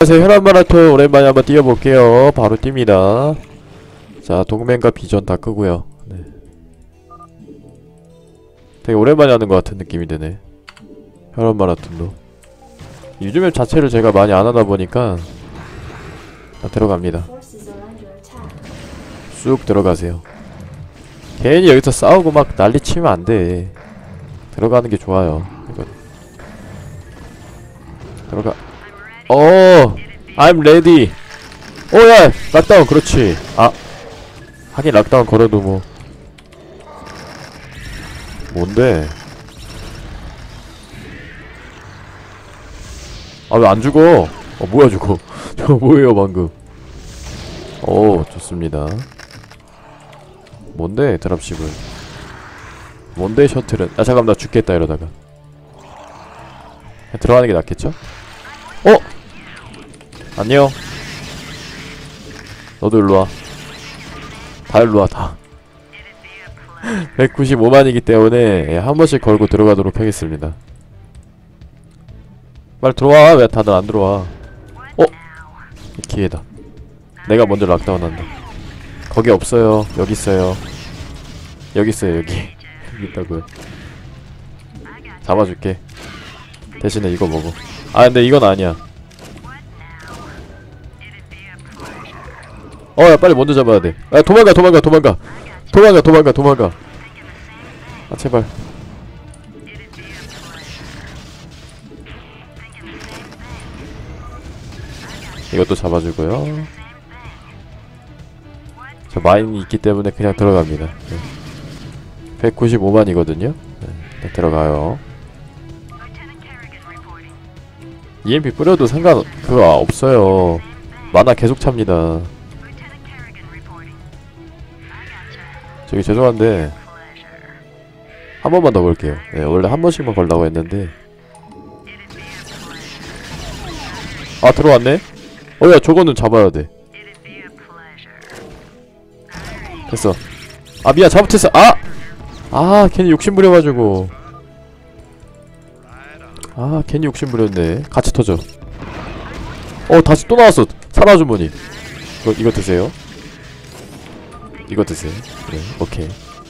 안녕하세요. 혈압 마라톤 오랜만에 한번 뛰어볼게요. 바로 뜁니다. 자, 동맹과 비전 다 끄고요. 네. 되게 오랜만에 하는 것 같은 느낌이 드네. 혈압 마라톤도. 요즘에 자체를 제가 많이 안 하다 보니까 들어갑니다. 쑥 들어가세요. 괜히 여기서 싸우고 막 난리 치면 안 돼. 들어가는 게 좋아요. 이거. 들어가. I'm ready. 야! 락다운, 그렇지. 아. 하긴 락다운 걸어도 뭐. 뭔데? 아, 왜 안 죽어? 뭐야, 저거. 저거 뭐예요, 방금. 좋습니다. 뭔데, 드랍십은. 뭔데, 셔틀은. 아, 잠깐만, 나 죽겠다, 이러다가. 들어가는 게 낫겠죠? 안녕. 너도 일로와. 다 일로와, 다. 195만이기 때문에 한 번씩 걸고 들어가도록 하겠습니다. 빨리 들어와. 왜 다들 안 들어와? 기회다. 내가 먼저 락다운 한다. 거기 없어요. 여기 있어요. 여기 있어요, 여기. 여기 있다고요. 잡아줄게. 대신에 이거 먹어. 아, 근데 이건 아니야. 야, 빨리 먼저 잡아야 돼. 야, 도망가. 아, 제발. 이것도 잡아주고요. 저 마인이 있기 때문에 그냥 들어갑니다. 네. 195만이거든요. 네, 들어가요. EMP 뿌려도 그거 없어요. 만화 계속 찹니다. 저기 죄송한데 한 번만 더 걸게요. 네, 원래 한 번씩만 걸라고 했는데. 아, 들어왔네? 야, 저거는 잡아야 돼. 됐어. 아, 미안, 잘못했어. 괜히 욕심부려가지고. 괜히 욕심부렸네. 같이 터져. 다시 또 나왔어. 사라주머니. 이거 드세요. 이거 드세요. 네, 오케이.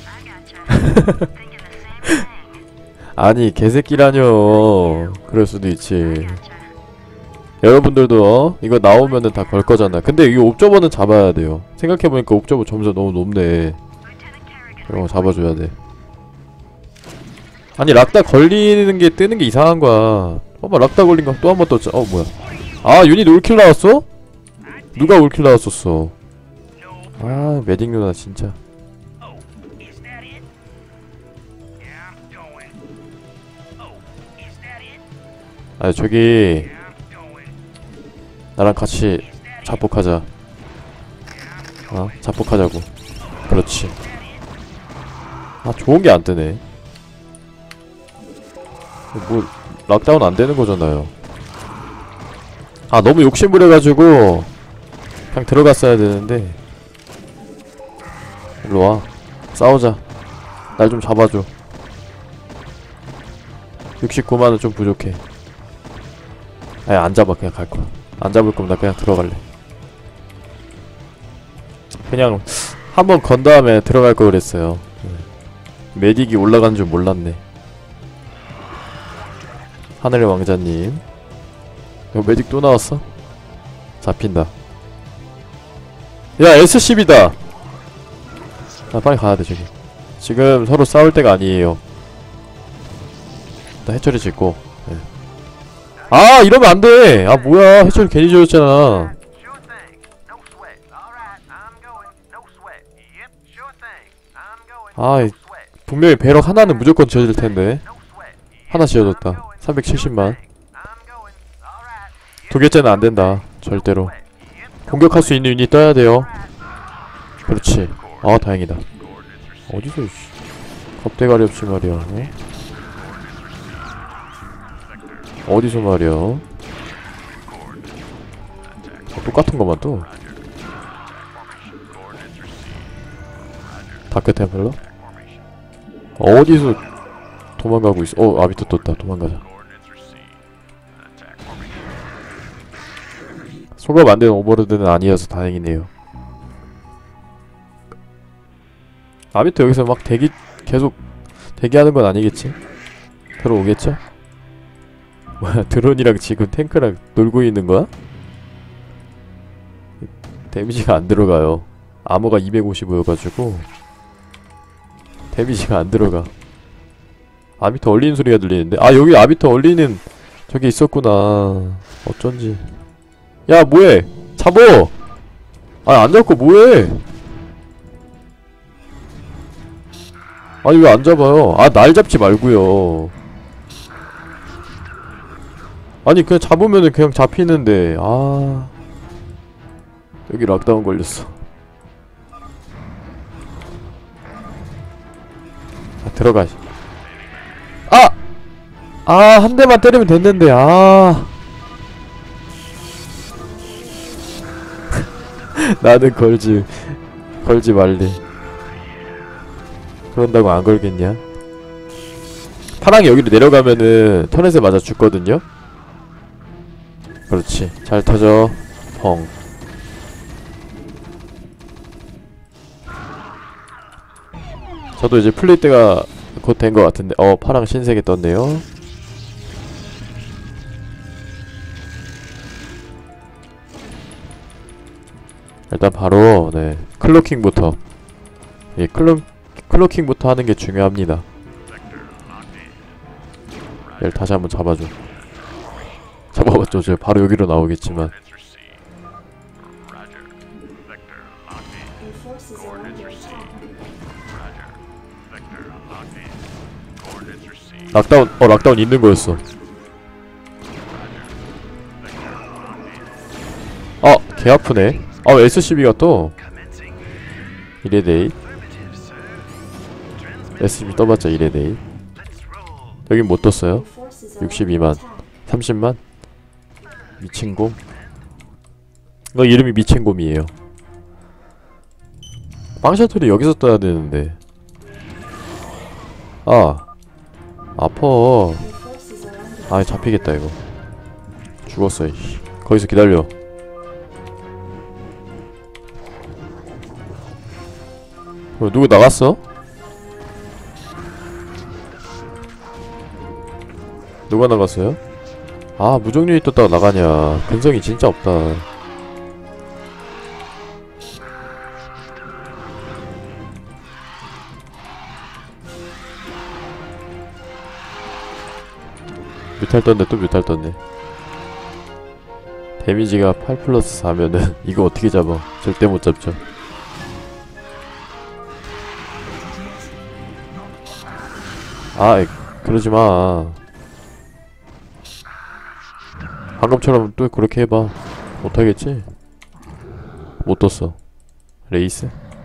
아니, 개새끼라뇨. 그럴 수도 있지. 여러분들도 이거 나오면은 다 걸 거잖아. 근데 이 옵저버는 잡아야 돼요. 생각해보니까 옵저버 점수가 너무 높네. 이런 거 잡아줘야 돼. 아니, 락다 걸리는 게 뜨는 게 이상한 거야. 락다 걸린 거 또 한 번 떴죠. 뭐야. 유닛 올킬 나왔어? 누가 올킬 나왔었어? 메딕 누나 진짜. 저기 나랑 같이 자폭하자. 자폭하자고. 그렇지. 좋은 게 안 뜨네. 뭐 락다운 안 되는 거잖아요. 너무 욕심부려가지고 그냥 들어갔어야 되는데. 일로와. 싸우자. 날 좀 잡아줘. 69만은 좀 부족해. 안 잡아. 그냥 갈거야. 안 잡을 거면 나 그냥 들어갈래. 그냥 한번 건 다음에 들어갈 걸 그랬어요. 메딕이 올라간 줄 몰랐네. 하늘의 왕자님. 메딕 또 나왔어? 잡힌다. 야, SCB다! 빨리 가야돼, 저기. 지금 서로 싸울 때가 아니에요. 일단 해처리 짓고. 네. 이러면 안 돼! 뭐야. 해처리 괜히 지었잖아. 분명히 배럭 하나는 무조건 지어질 텐데. 하나 지어졌다. 370만. 두 개째는 안 된다. 절대로. 공격할 수 있는 유닛 떠야 돼요. 그렇지. 다행이다. 어디서, 겁대가리 없이 말이야. 어디서 말이야. 똑같은 것만 또. 다크 템플러? 어디서 도망가고 있어. 아비터 떴다. 도망가자. 소가 만든 오버로드는 아니어서 다행이네요. 아비터 여기서 막 계속 대기하는 건 아니겠지? 들어오겠죠? 뭐야, 드론이랑 지금 탱크랑 놀고 있는 거야? 데미지가 안 들어가요. 암호가 255여가지고 데미지가 안 들어가. 아비터 얼리는 소리가 들리는데? 아, 여기 아비터 얼리는 저게 있었구나. 어쩐지. 야, 뭐해? 잡어! 아, 안 잡고 뭐해? 아니, 왜 안 잡아요? 아, 날 잡지 말고요. 아니, 그냥 잡으면은 그냥 잡히는데. 아, 여기 락다운 걸렸어. 아, 들어가. 아! 아, 한 대만 때리면 됐는데. 아. 나는 걸지 말래. 그런다고 안 걸겠냐? 파랑이 여기로 내려가면은 터렛에 맞아 죽거든요? 그렇지. 잘 터져. 펑. 저도 이제 풀릴 때가 곧 된 것 같은데. 파랑 신세계 떴네요. 일단 바로 네 클로킹부터. 예, 클로킹부터 하는 게 중요합니다. 얘를 다시 한번 잡아줘. 잡아봤죠. 저 바로 여기로 나오겠지만. 락다운 있는 거였어. 개 아프네. SCB가 또 이레데이. SCB 떠봤자 이레데이. 여긴 못 떴어요. 62만 30만. 미친곰. 이거 이름이 미친곰이에요. 빵셔틀이 여기서 떠야 되는데. 아파. 잡히겠다 이거. 죽었어 이씨. 거기서 기다려. 누구 나갔어? 누가 나갔어요? 무정률이 떴다가 나가냐. 근성이 진짜 없다. 뮤탈 떴네. 또 뮤탈 떴네. 데미지가 8+4면은 이거 어떻게 잡아. 절대 못 잡죠. 그러지마. 방금처럼 또 그렇게 해봐. 못하겠지? 못 떴어. 레이스?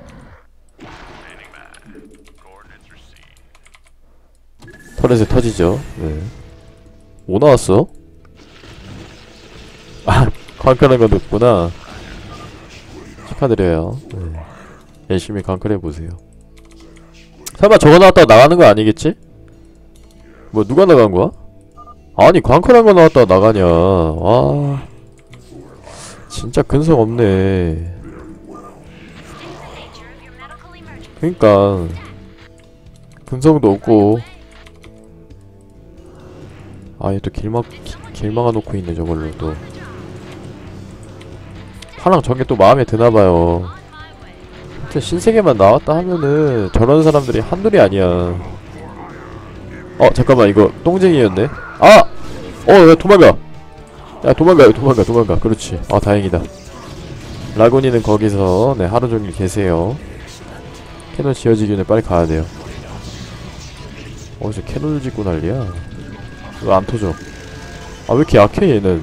터렛에 터지죠. 네. 뭐 나왔어? 광클한 거 넣었구나. 축하드려요. 네. 열심히 광클해보세요. 설마 저거 나왔다가 나가는 거 아니겠지? 뭐 누가 나간 거야? 아니 광클한 거 나왔다가 나가냐. 와 진짜 근성 없네. 그니까 근성도 없고. 얘 또 길 막아놓고 있네. 저걸로 또 파랑 저게 또 마음에 드나봐요. 진짜 신세계만 나왔다 하면은 저런 사람들이 한둘이 아니야. 잠깐만 이거 똥쟁이였네. 야 도망가. 야 도망가. 그렇지. 다행이다. 라고니는 거기서 네 하루종일 계세요. 캐논 지어지기 전에 빨리 가야돼요. 어디서 캐논을 짓고 난리야. 왜 안 터져? 왜 이렇게 약해 얘는.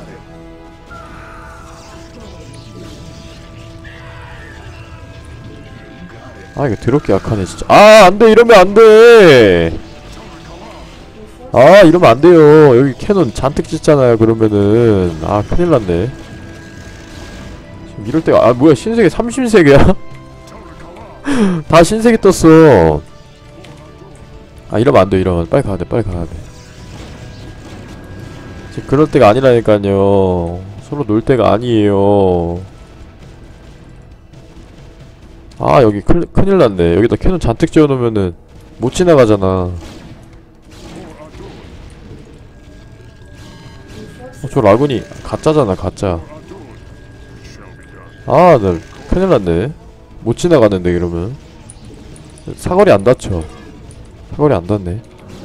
이거 더럽게 약하네 진짜. 안돼. 이러면 안돼. 이러면 안돼요. 여기 캐논 잔뜩 짓잖아요. 그러면은 큰일났네. 지금 이럴 때가 뭐야 신세계 30세계야? 다 신세계 떴어. 이러면 안돼. 이러면 빨리 가야돼. 지금 그럴 때가 아니라니까요. 서로 놀 때가 아니에요. 아 여기 큰일 났네. 여기다 캐논 잔뜩 지어놓으면은 못 지나가잖아. 저 라군이 가짜잖아, 가짜. 아, 나 큰일 났네. 못 지나가는데, 이러면. 사거리 안 닿죠. 사거리 안 닿네.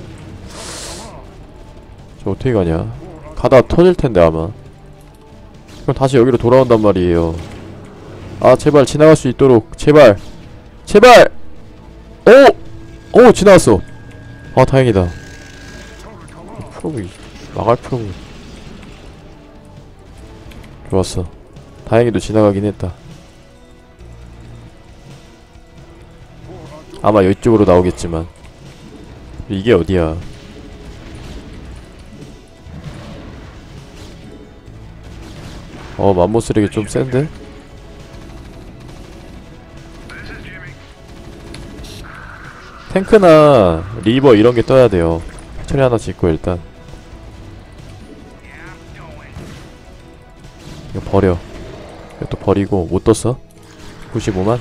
저 어떻게 가냐. 가다 터질 텐데, 아마. 그럼 다시 여기로 돌아온단 말이에요. 아, 제발 지나갈 수 있도록. 제발. 제발! 오! 오! 지나갔어. 아, 다행이다. 프로브, 나갈 프로브. 좋았어. 다행히도 지나가긴 했다. 아마 이쪽으로 나오겠지만 이게 어디야. 맘못 쓰레기 좀 센데? 탱크나 리버 이런게 떠야돼요. 처리 하나 짓고 일단 이거 버려. 이것도 버리고. 못 떴어? 95만?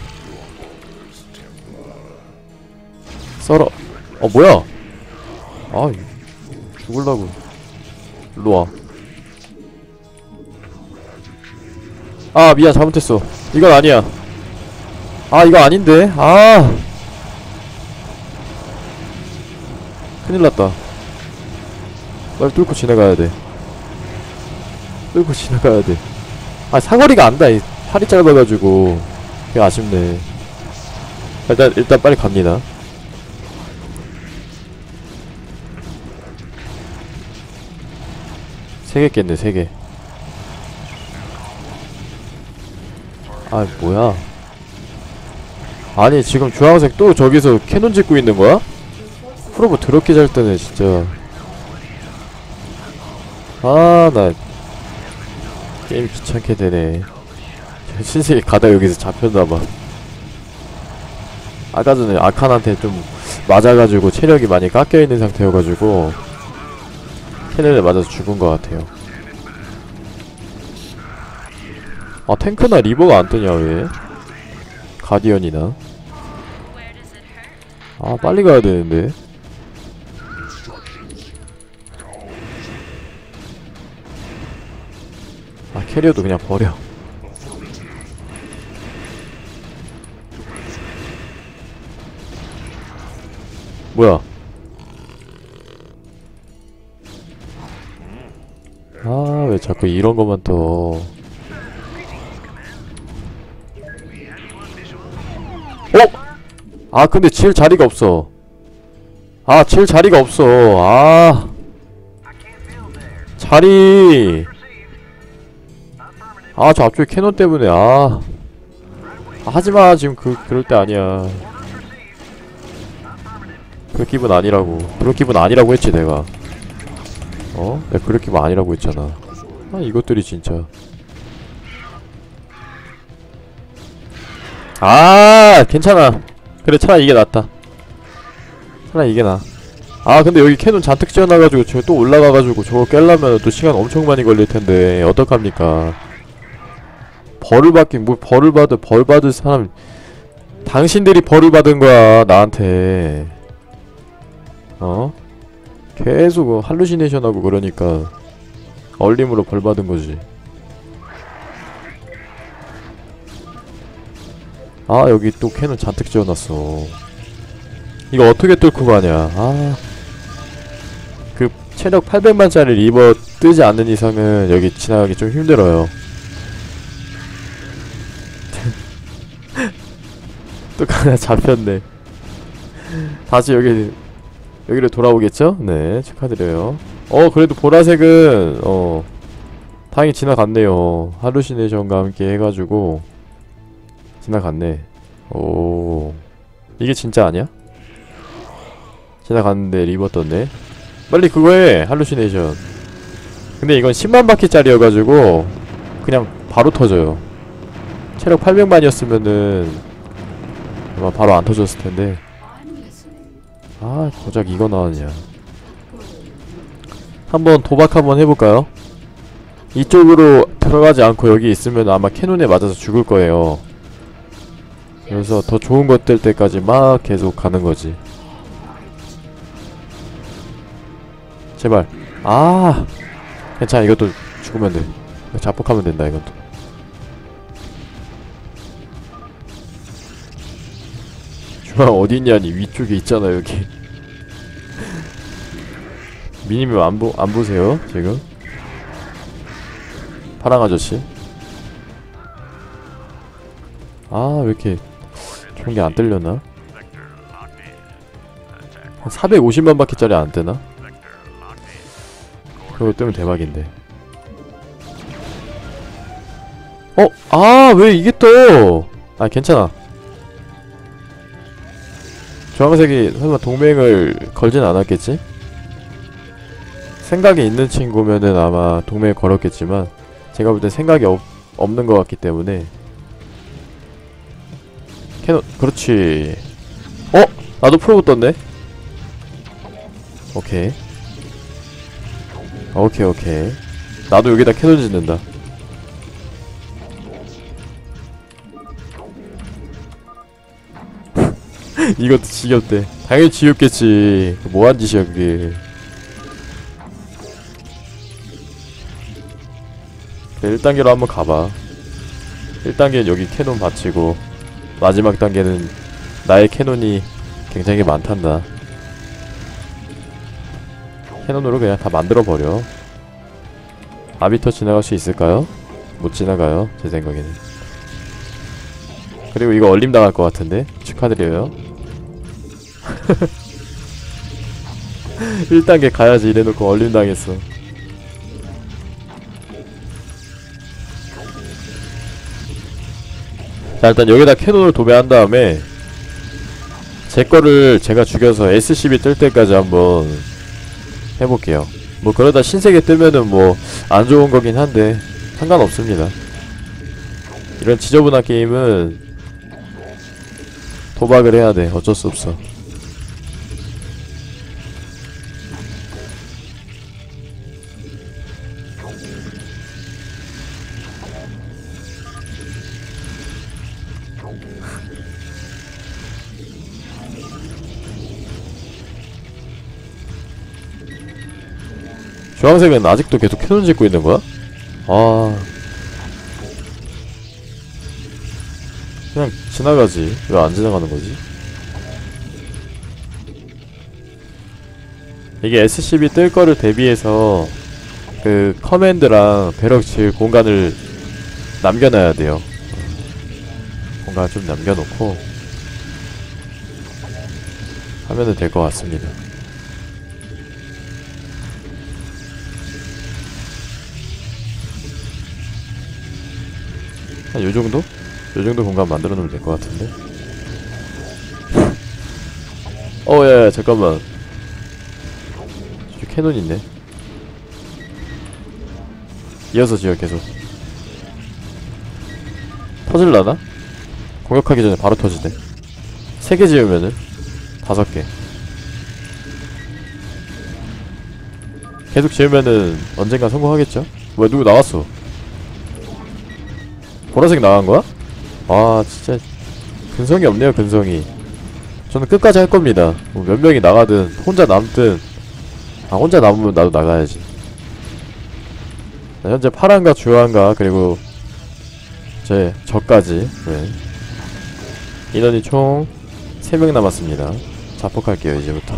썰어. 뭐야? 아, 죽을라고. 일로와. 아, 미안, 잘못했어. 이건 아니야. 아, 이거 아닌데? 아, 큰일났다. 빨리 뚫고 지나가야 돼. 뚫고 지나가야 돼. 아, 사거리가 안 닿아. 팔이 짧아가지고 그게 아쉽네. 일단 빨리 갑니다. 세 개 깼네, 3개. 아, 뭐야. 아니, 지금 주황색 또 저기서 캐논 짓고 있는 거야? 프로브 더럽게 잘 뜨네, 진짜. 아, 나 게임 귀찮게 되네. 신세계 가다 여기서 잡혔나봐. 아까 전에 아칸한테 좀 맞아가지고 체력이 많이 깎여있는 상태여가지고 캐논에 맞아서 죽은 것 같아요. 아, 탱크나 리버가 안 뜨냐, 왜? 가디언이나. 아, 빨리 가야 되는데. 아, 캐리어도 그냥 버려. 뭐야. 아, 왜 자꾸 이런 것만 떠. 아, 근데 질 자리가 없어. 아, 질 자리가 없어. 아, 자리. 아, 저 앞쪽에 캐논 때문에. 하지마. 지금 그럴 때 아니야. 그럴 기분 아니라고. 그럴 기분 아니라고 했지, 내가. 내가 그럴 기분 아니라고 했잖아. 아, 이것들이 진짜. 아, 괜찮아. 그래, 차라리 이게 낫다. 차라리 이게 나아. 아, 근데 여기 캐논 잔뜩 지어놔가지고 저기 또 올라가가지고 저거 깰려면 또 시간 엄청 많이 걸릴텐데 어떡합니까. 벌을 받긴 뭐 벌을 받을 사람. 당신들이 벌을 받은 거야, 나한테. 계속 할루시네이션 하고 그러니까 얼림으로 벌 받은 거지. 아, 여기 또 캐논 잔뜩 지어놨어. 이거 어떻게 뚫고 가냐. 그 체력 800만짜리 리버 뜨지 않는 이상은 여기 지나가기 좀 힘들어요. 또 하나 잡혔네. 다시 여기로 돌아오겠죠? 네, 축하드려요. 그래도 보라색은 다행히 지나갔네요. 할루시네이션과 함께 해가지고 지나갔네. 오, 이게 진짜 아니야? 지나갔는데 리버 떴네. 빨리 그거 해, 할루시네이션. 근데 이건 10만 바퀴짜리여가지고 그냥 바로 터져요. 체력 800만이었으면은 아마 바로 안 터졌을 텐데. 아, 고작 이거 나왔냐. 한번 도박 한번 해볼까요? 이쪽으로 들어가지 않고 여기 있으면 아마 캐논에 맞아서 죽을 거예요. 그래서 더 좋은 것 될 때까지 막 계속 가는 거지. 제발. 아, 괜찮아. 이것도 죽으면 돼. 자폭하면 된다. 이것도. 중앙 어디 있냐니. 위쪽에 있잖아 여기. 미니맵 안 보세요 지금? 파랑 아저씨. 아, 왜 이렇게 좋은 게 안 뜰려나? 한 450만 바퀴짜리 안 뜨나? 그거 뜨면 대박인데. 아, 왜 이게 떠? 아, 괜찮아. 주황색이 설마 동맹을 걸진 않았겠지? 생각이 있는 친구면은 아마 동맹을 걸었겠지만 제가 볼 때 생각이 없는 것 같기 때문에. 캐논, 그렇지. 나도 프로브 떴네? 오케이. 오케이. 나도 여기다 캐논 짓는다. 이것도 지겹대. 당연히 지겹겠지. 뭐한 짓이야 그게. 그래, 1단계로 한번 가봐. 1단계는 여기 캐논 받치고 마지막 단계는 나의 캐논이 굉장히 많단다. 캐논으로 그냥 다 만들어버려. 아비터 지나갈 수 있을까요? 못 지나가요 제 생각에는. 그리고 이거 얼림 당할 것 같은데? 축하드려요. 1단계 가야지 이래놓고 얼림 당했어. 자, 일단 여기다 캐논을 도배한 다음에 제 거를 제가 죽여서 SCB 뜰 때까지 한번 해볼게요. 뭐 그러다 신세계 뜨면은 뭐 안 좋은 거긴 한데 상관없습니다. 이런 지저분한 게임은 도박을 해야 돼. 어쩔 수 없어. 주황색은 아직도 계속 캐논 짓고 있는 거야? 아, 그냥 지나가지. 왜 안 지나가는 거지? 이게 SCB 뜰 거를 대비해서 그 커맨드랑 배럭 지을 공간을 남겨놔야 돼요. 공간을 좀 남겨놓고 하면은 될 것 같습니다. 한 요정도? 요정도 공간 만들어 놓으면 될 것 같은데? 야야 잠깐만. 저기 캐논 있네. 이어서 지어 계속. 터질라나? 공격하기 전에 바로 터지네. 3개 지으면은 5개. 계속 지으면은 언젠가 성공하겠죠? 왜 누구 나왔어? 보라색 나간 거야? 아 진짜 근성이 없네요. 근성이. 저는 끝까지 할 겁니다. 뭐 몇 명이 나가든 혼자 남든. 아 혼자 남으면 나도 나가야지. 자, 현재 파란과 주황과 그리고 제 저까지. 네. 인원이 총 3명 남았습니다. 자폭할게요 이제부터.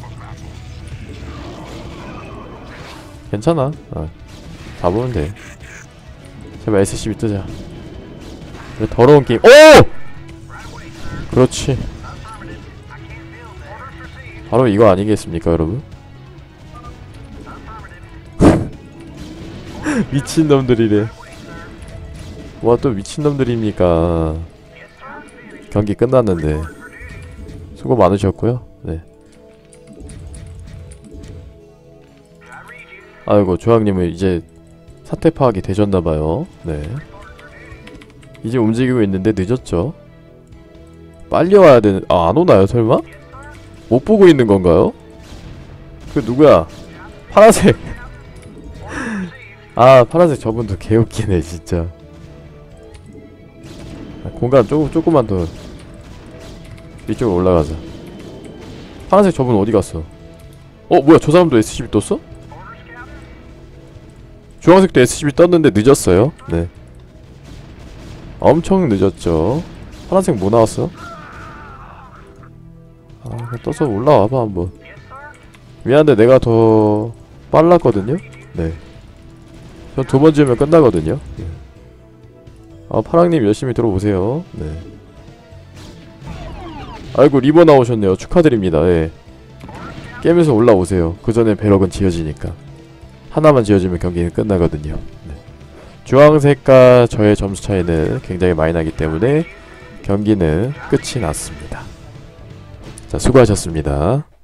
괜찮아. 잡으면 돼. 제발 SCB 뜨자. 그래, 더러운 게임. 오! 그렇지. 바로 이거 아니겠습니까 여러분? 미친놈들이래. 와 또 미친놈들입니까. 경기 끝났는데 수고 많으셨고요. 네. 아이고 조항님은 이제 사태 파악이 되셨나봐요. 네. 이제 움직이고 있는데 늦었죠. 빨리 와야 되는. 아 안 오나요 설마? 못 보고 있는 건가요? 그 누구야? 파란색. 아 파란색 저분도 개웃기네 진짜. 아, 공간 조금만 더 이쪽으로 올라가자. 파란색 저분 어디 갔어? 뭐야 저 사람도 SCB 떴어? 주황색도 SCB 떴는데 늦었어요. 네 엄청 늦었죠. 파란색 뭐 나왔어? 그냥 떠서 올라와봐 한번. 미안한데 내가 더 빨랐거든요? 네 전 2번 지으면 끝나거든요. 네. 파랑님 열심히 들어오세요. 네 아이고 리버 나오셨네요. 축하드립니다. 예. 게임에서 올라오세요. 그 전에 배럭은 지어지니까. 하나만 지어지면 경기는 끝나거든요. 네. 주황색과 저의 점수 차이는 굉장히 많이 나기 때문에 경기는 끝이 났습니다. 자 수고하셨습니다.